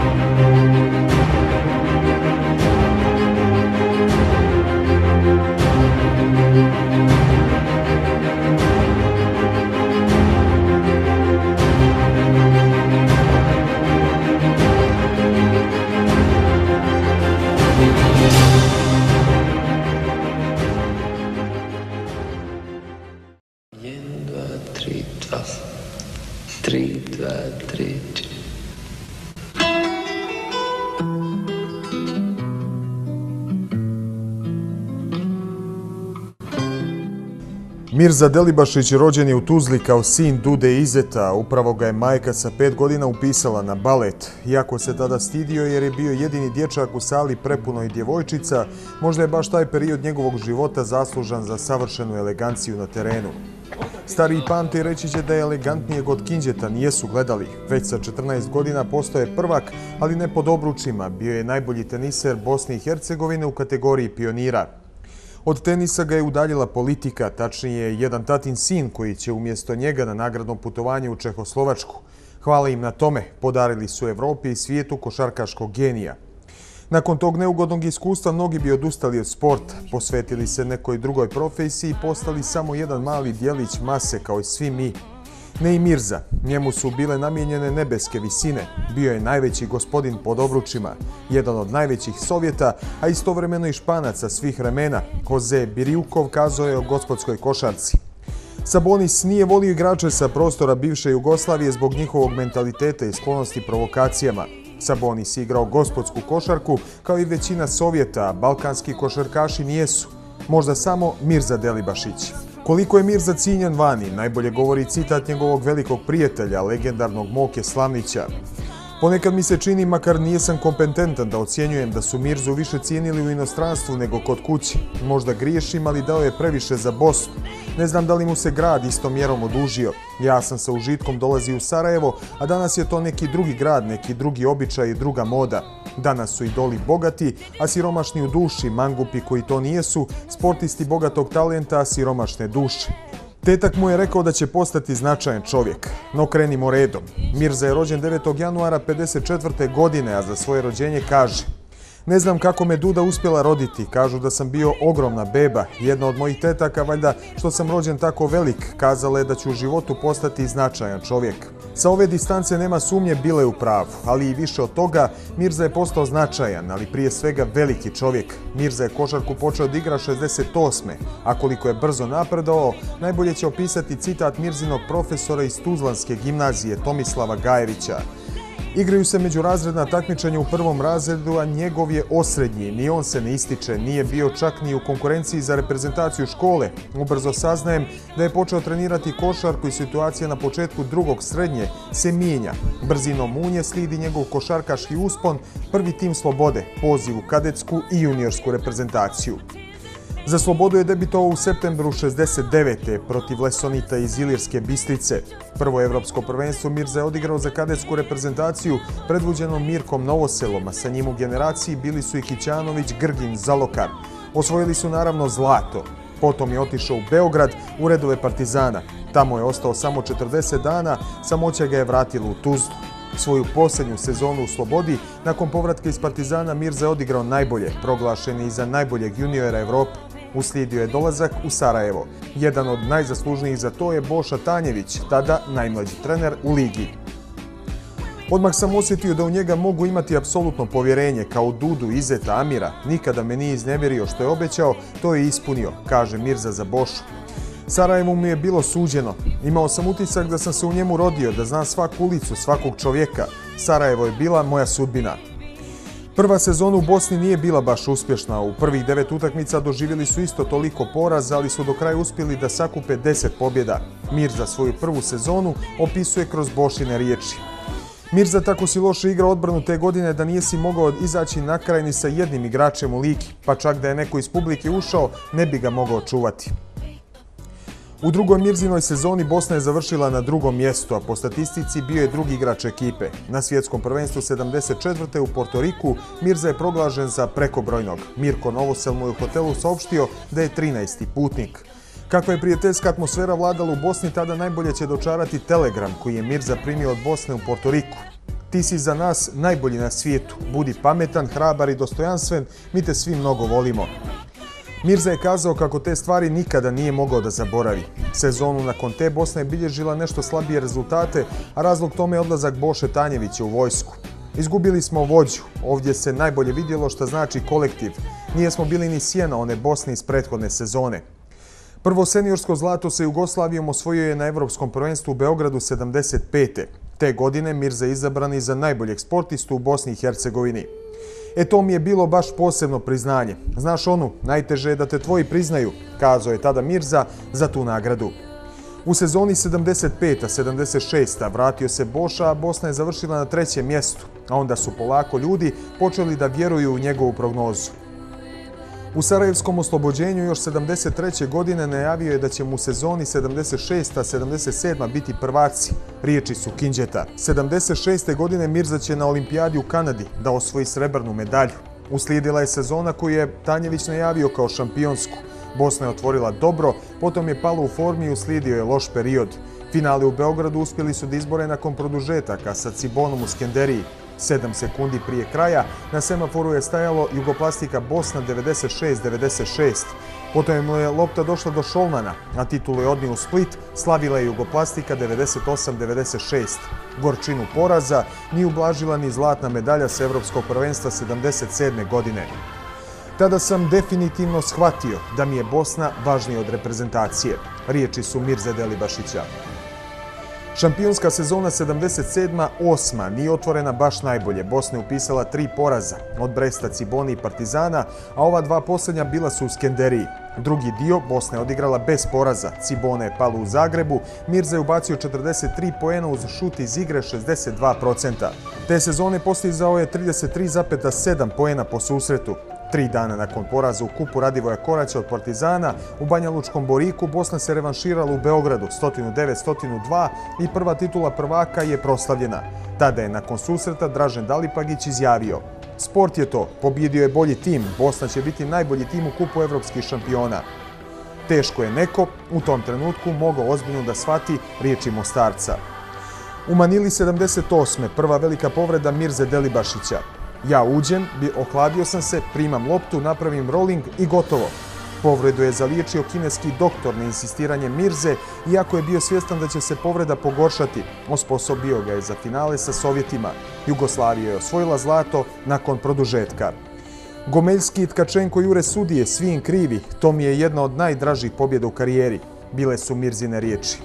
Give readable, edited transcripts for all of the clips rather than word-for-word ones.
Mirza Delibašić rođen je u Tuzli kao sin Dude Izeta. Upravo ga je majka sa 5 godina upisala na balet. Iako se tada stidio jer je bio jedini dječak u sali prepunoj djevojčica, možda je baš taj period njegovog života zaslužan za savršenu eleganciju na terenu. Stariji pamte i reći će da je elegantnijeg od Kinđeta nijesu gledali. Već sa 14 godina postao je prvak, ali ne pod obručima. Bio je najbolji teniser Bosne i Hercegovine u kategoriji pionira. Od tenisa ga je udaljila politika, tačnije jedan tatin sin koji će umjesto njega na nagradnom putovanju u Čehoslovačku. Hvala im na tome, podarili su Evropi i svijetu košarkaškog genija. Nakon tog neugodnog iskustva mnogi bi odustali od sporta, posvetili se nekoj drugoj profesiji i postali samo jedan mali dijelić mase kao i svi mi. Ne i Mirza, njemu su bile namijenjene nebeske visine, bio je najveći gospodin pod obručima, jedan od najvećih Sovjeta, a istovremeno i Španaca svih vremena. Jose Biriukov kazao je o gospodskoj košarci. Sabonis nije volio igrače sa prostora bivše Jugoslavije zbog njihovog mentaliteta i sklonosti provokacijama. Sabonis je igrao gospodsku košarku kao i većina Sovjeta, a balkanski košarkaši nijesu. Možda samo Mirza Delibašić. Koliko je Mirza cijenjen vani, najbolje govori citat njegovog velikog prijatelja, legendarnog Moke Slavnića. Ponekad mi se čini, makar nijesam kompetentan da ocjenjujem da su Mirzu više cijenili u inostranstvu nego kod kuće. Možda griješim, ali dao je previše za Bosnu. Ne znam da li mu se grad istom mjerom odužio. Ja sam sa užitkom dolazio u Sarajevo, a danas je to neki drugi grad, neki drugi običaj i druga moda. Danas su idoli bogati, a siromašni u duši, mangupi koji to nijesu, sportisti bogatog talenta, a siromašne duše. Tetak mu je rekao da će postati značajan čovjek. No krenimo redom. Mirza je rođen 9. januara 1954. godine, a za svoje rođenje kaže: ne znam kako me Duda uspjela roditi, kažu da sam bio ogromna beba, jedna od mojih tetaka, valjda što sam rođen tako velik, kazala je da ću u životu postati značajan čovjek. Sa ove distance nema sumnje, bila je u pravu, ali i više od toga, Mirza je postao značajan, ali prije svega veliki čovjek. Mirza je košarku počeo da igra 68. A koliko je brzo napredovao, najbolje će opisati citat Mirzinog profesora iz Tuzlanske gimnazije Tomislava Gajevića. Igraju se međurazredna takmičenja u prvom razredu, a njegov je osrednji. Ni on se ne ističe, nije bio čak ni u konkurenciji za reprezentaciju škole. Ubrzo saznajem da je počeo trenirati košarku i situacija na početku drugog srednje se mijenja. Brzinom munje slijedi njegov košarkaški uspon, prvi tim Slobode, poziv u kadetsku i juniorsku reprezentaciju. Za Slobodu je debitovao u septembru 69. protiv Lesonita iz Ilirske Bistrice. Prvo evropsko prvenstvo Mirza je odigrao za kadetsku reprezentaciju predvođenom Mirkom Novoselom, a sa njim u generaciji bili su i Kićanović, Grgin, Zalokar. Osvojili su naravno zlato. Potom je otišao u Beograd u redove Partizana. Tamo je ostao samo 40 dana, samoća ga je vratila u Tuzlu. Svoju posljednju sezonu u Slobodi, nakon povratka iz Partizana, Mirza je odigrao najbolje, proglašen je i za najboljeg juniora Evrope. Uslijedio je dolazak u Sarajevo. Jedan od najzaslužnijih za to je Boša Tanjević, tada najmlađi trener u ligi. Odmah sam osjetio da u njega mogu imati apsolutno povjerenje, kao Dudu, Izeta, Amira. Nikada me nije iznevjerio što je obećao, to je ispunio, kaže Mirza za Bošu. Sarajevo mu je bilo suđeno. Imao sam utisak da sam se u njemu rodio, da znam svaku ulicu, svakog čovjeka. Sarajevo je bila moja sudbina. Prva sezona u Bosni nije bila baš uspješna. U prvih 9 utakmica doživjeli su isto toliko poraza, ali su do kraja uspjeli da sakupe 10 pobjeda. Mirza svoju prvu sezonu opisuje kroz Bošine riječi. Mirza tako si loše igrao odbranu te godine da nije si mogao izaći na kraj ni sa jednim igračem u ligi, pa čak da je neko iz publike ušao, ne bi ga mogao čuvati. U drugoj Mirzinoj sezoni Bosna je završila na drugom mjestu, a po statistici bio je drugi igrač ekipe. Na svjetskom prvenstvu 74. u Portoriku Mirza je proglašen za prekobrojnog. Mirko Novosel mu je u hotelu saopštio da je 13. putnik. Kakva je prijateljska atmosfera vladala u Bosni, tada najbolje će dočarati telegram koji je Mirza primio od Bosne u Portoriku. Ti si za nas najbolji na svijetu. Budi pametan, hrabar i dostojanstven, mi te svi mnogo volimo. Mirza je kazao kako te stvari nikada nije mogao da zaboravi. Sezonu nakon te Bosna je bilježila nešto slabije rezultate, a razlog tome je odlazak Boše Tanjevića u vojsku. Izgubili smo vođu, ovdje se najbolje vidjelo šta znači kolektiv. Nije smo bili ni sjena one Bosne iz prethodne sezone. Prvo seniorsko zlato sa Jugoslavijom osvojio je na Evropskom prvenstvu u Beogradu 75. Te godine Mirza je izabran i za najboljeg sportistu u Bosni i Hercegovini. To mi je bilo baš posebno priznanje. Znaš onu, najteže je da te tvoji priznaju, kazao je tada Mirza za tu nagradu. U sezoni 75-76 vratio se Boša, a Bosna je završila na 3. mjestu, a onda su polako ljudi počeli da vjeruju u njegovu prognozu. U Sarajevskom oslobođenju još 73. godine najavio je da će mu u sezoni 76-77 biti prvaci, riječi su Kindžeta. 76. godine Mirza će na olimpijadi u Kanadi da osvoji srebrnu medalju. Uslijedila je sezona koju je Tanjević najavio kao šampionsku. Bosna je otvorila dobro, potom je pala u formi i uslijedio je loš period. Finale u Beogradu uspjeli su da izbore nakon produžetaka sa Cibonom u Skenderiji. 7 sekundi prije kraja na semaforu je stajalo Jugoplastika Bosna 96-96. Potom je lopta došla do Šolmana, a titulu je odnio u Split, slavila je Jugoplastika 98-96. Gorčinu poraza nije ublažila ni zlatna medalja sa Evropskog prvenstva 77. godine. Tada sam definitivno shvatio da mi je Bosna važnija od reprezentacije, riječi su Mirze Delibašića. Šampionska sezona 77-8 nije otvorena baš najbolje. Bosna je upisala 3 poraza od Bresta, Cibone i Partizana, a ova 2 posljednja bila su u Skenderiji. Drugi dio Bosna je odigrala bez poraza. Cibone je palo u Zagrebu, Mirza je ubacio 43 poena uz šut iz igre 62%. Te sezone postizao je 33,7 poena po susretu. 3 dana nakon poraza u kupu Radivoja Koraća od Partizana, u Banja Lučkom Boriku Bosna se revanširala u Beogradu 109-102 i prva titula prvaka je proslavljena. Tada je nakon susreta Dražen Dalipagić izjavio: "Sport je to, pobjedio je bolji tim, Bosna će biti najbolji tim u kupu evropskih šampiona." Teško je neko u tom trenutku mogao ozbiljno da shvati riječi Mostarca. U Manili 78. prva velika povreda Mirze Delibašića. Ja uđem, ohladio sam se, primam loptu, napravim rolling i gotovo. Povredu je zaliječio kineski doktor na insistiranje Mirze, iako je bio svjestan da će se povreda pogoršati. Osposobio ga je za finale sa Sovjetima. Jugoslavija je osvojila zlato nakon produžetka. Gomeljski i Tkačenko jure sudije, svi im krivi. To mi je jedna od najdražih pobjeda u karijeri. Bile su Mirzine riječi.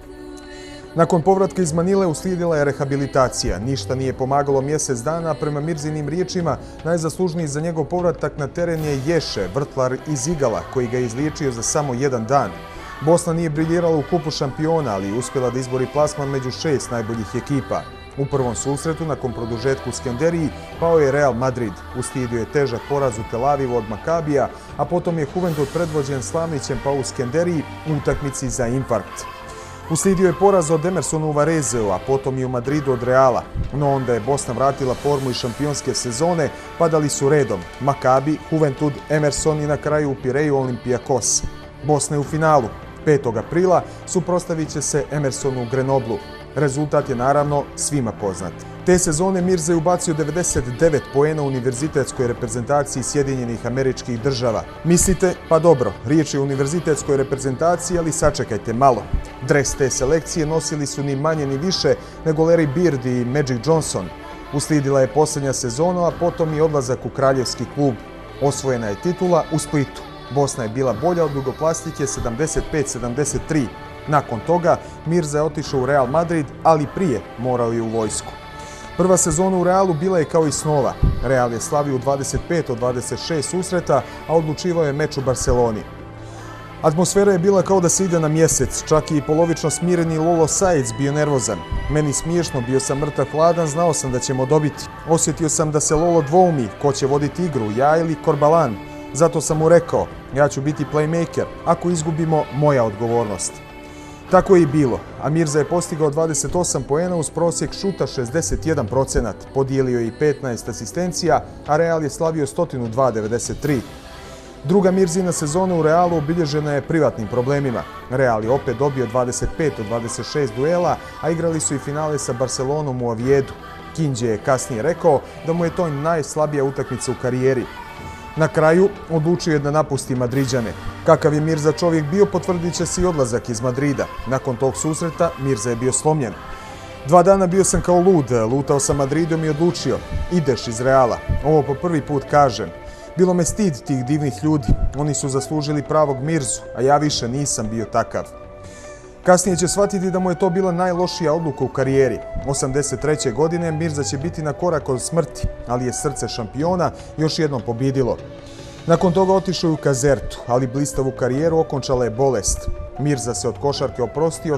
Nakon povratka iz Manile uslijedila je rehabilitacija. Ništa nije pomagalo mjesec dana, a prema Mirzinim riječima najzaslužniji za njegov povratak na teren je Ješe, vrtlar iz Igala, koji ga je izliječio za samo 1 dan. Bosna nije briljirala u kupu šampiona, ali je uspjela da izbori plasman među 6 najboljih ekipa. U prvom susretu, nakon produžetka u Skenderiji, pao je Real Madrid. Uslijedio je težak poraz u Tel Avivu od Makabija, a potom je Juventud predvođen Slavnićem pao u Skenderiji u utakmici za infarkt. Uslijedio je poraz od Emersonu u Varezeu, a potom i u Madridu od Reala. No onda je Bosna vratila formu iz šampionske sezone, padali su redom Makabi, Juventud, Emerson i na kraju u Pireju Olympiakos. Bosna je u finalu. 5. aprila suprotstavit će se Emersonu u Grenoblu. Rezultat je naravno svima poznat. Te sezone Mirza je ubacio 99 poena u univerzitetskoj reprezentaciji Sjedinjenih Američkih Država. Mislite, pa dobro, riječ je o univerzitetskoj reprezentaciji, ali sačekajte malo. Dres te selekcije nosili su ni manje ni više nego Larry Bird i Magic Johnson. Uslijedila je posljednja sezona, a potom i odlazak u kraljevski klub. Osvojena je titula u Splitu. Bosna je bila bolja od Jugoplastike 75-73. Nakon toga Mirza je otišao u Real Madrid, ali prije morao je u vojsku. Prva sezona u Realu bila je kao i snova. Real je slavio u 25 od 26 susreta, a odlučivao je meč u Barceloni. Atmosfera je bila kao da se ide na mjesec, čak i polovično smireni Lolo Sajec bio nervozan. Meni smiješno, bio sam mrtav hladan, znao sam da ćemo dobiti. Osjetio sam da se Lolo dvoumi, ko će voditi igru, ja ili Korbalan. Zato sam mu rekao, ja ću biti playmaker, ako izgubimo, moja odgovornost. Tako je i bilo, a Mirza je postigao 28 poena uz prosjek šuta 61%, podijelio je i 15 asistencija, a Real je slavio 102-93. Druga Mirzina sezona u Realu obilježena je privatnim problemima. Real je opet dobio 25 od 26 duela, a igrali su i finale sa Barcelonom u Oviedu. Kinđe je kasnije rekao da mu je to najslabija utakmica u karijeri. Na kraju odlučio je da napusti Madriđane. Kakav je Mirza čovjek bio, potvrdit će se i odlazak iz Madrida. Nakon tog susreta Mirza je bio slomljen. 2 dana bio sam kao lud, lutao sam Madridom i odlučio, ideš iz Reala. Ovo po prvi put kažem. Bilo me stid tih divnih ljudi, oni su zaslužili pravog Mirzu, a ja više nisam bio takav. Kasnije će shvatiti da mu je to bila najlošija odluka u karijeri. 83. godine Mirza će biti na korak od smrti, ali je srce šampiona još jednom pobjedilo. Nakon toga otišao je u Kazertu, ali blistavu karijeru okončala je bolest. Mirza se od košarke oprostio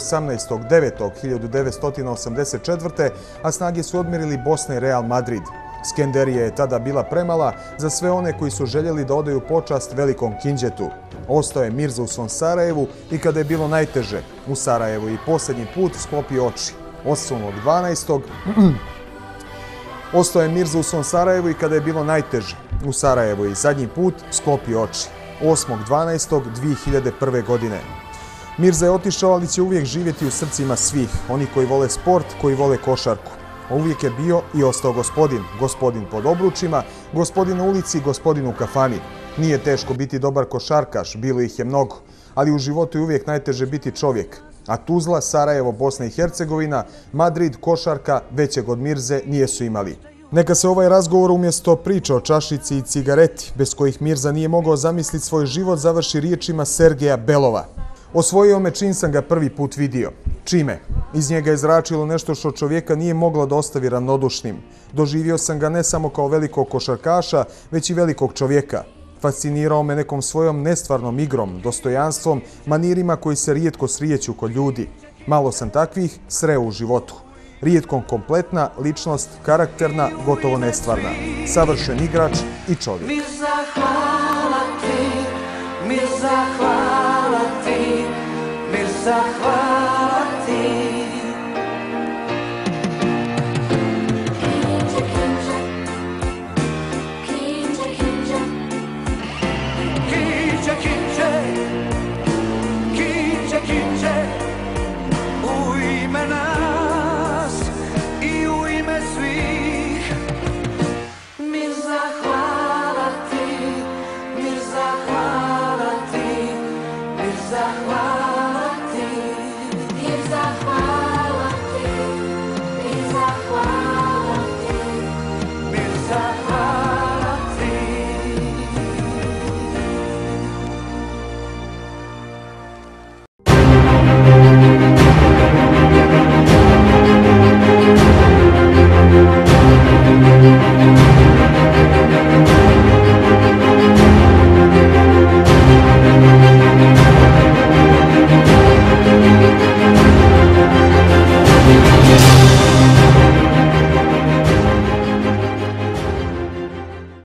18.9.1984. a snage su odmirili Bosna i Real Madrid. Skenderija je tada bila premala za sve one koji su željeli da odaju počast velikom Kinđetu. Ostao je Mirza u svom Sarajevu i kada je bilo najteže, u Sarajevu i posljednji put sklopio oči. 8.12. Ostao je Mirza u svom Sarajevu i kada je bilo najteže, u Sarajevu i zadnji put sklopio oči. 8.12.2001. godine. Mirza je otišao, ali će uvijek živjeti u srcima svih, oni koji vole sport, koji vole košarku. Uvijek je bio i ostao gospodin. Gospodin pod obručima, gospodin na ulici, gospodin u kafani. Nije teško biti dobar košarkaš, bilo ih je mnogo, ali u životu je uvijek najteže biti čovjek. A Tuzla, Sarajevo, Bosna i Hercegovina, Madrid, košarka, većeg od Mirze nijesu imali. Neka se ovaj razgovor umjesto priča o čašici i cigareti, bez kojih Mirza nije mogao zamisliti svoj život, završi riječima Sergeja Belova. Osvojio me čim sam ga prvi put vidio. Čime? Iz njega je zračilo nešto što čovjeka nije moglo da ostavi ravnodušnim. Doživio sam ga ne samo kao velikog košarkaša, već i velikog čovjeka. Fascinirao me nekom svojom nestvarnom igrom, dostojanstvom, manirima koji se rijetko srijeću kod ljudi. Malo sam takvih sreo u životu. Rijetkom kompletna, ličnost, karakterna, gotovo nestvarna. Savršen igrač i čovjek. Mirza, hvala ti, Mirza, hvala ti, Mirza, hvala.